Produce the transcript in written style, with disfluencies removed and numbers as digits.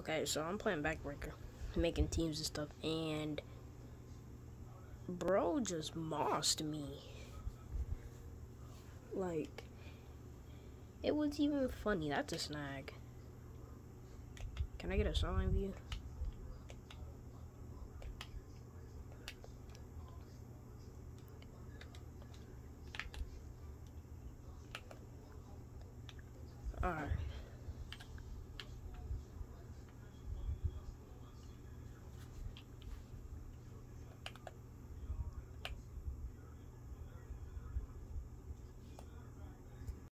Okay, so I'm playing Backbreaker, making teams and stuff, and bro just mossed me. Like, it was even funny. That's a snag. Can I get a sign view? Alright.